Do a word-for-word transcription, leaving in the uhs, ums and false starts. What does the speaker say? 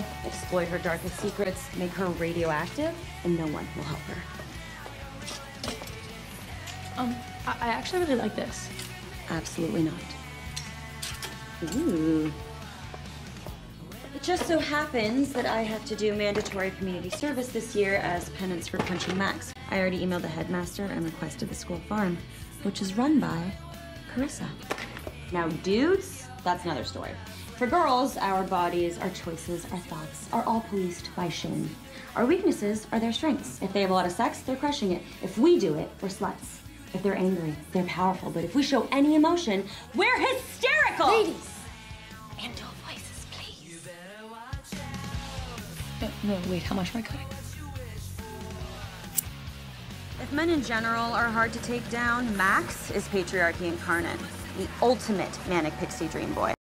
exploit her darkest secrets, make her radioactive, and no one will help her. Um, I, I actually really like this. Absolutely not. Ooh. It just so happens that I have to do mandatory community service this year as penance for punching Max. I already emailed the headmaster and requested the school farm, which is run by Carissa. Now, dudes, that's another story. For girls, our bodies, our choices, our thoughts are all policed by shame. Our weaknesses are their strengths. If they have a lot of sex, they're crushing it. If we do it, we're sluts. If they're angry, they're powerful. But if we show any emotion, we're hysterical! Ladies! And your voices, please. No, no, wait, how much am I cutting? If men in general are hard to take down, Max is patriarchy incarnate. The ultimate manic pixie dream boy.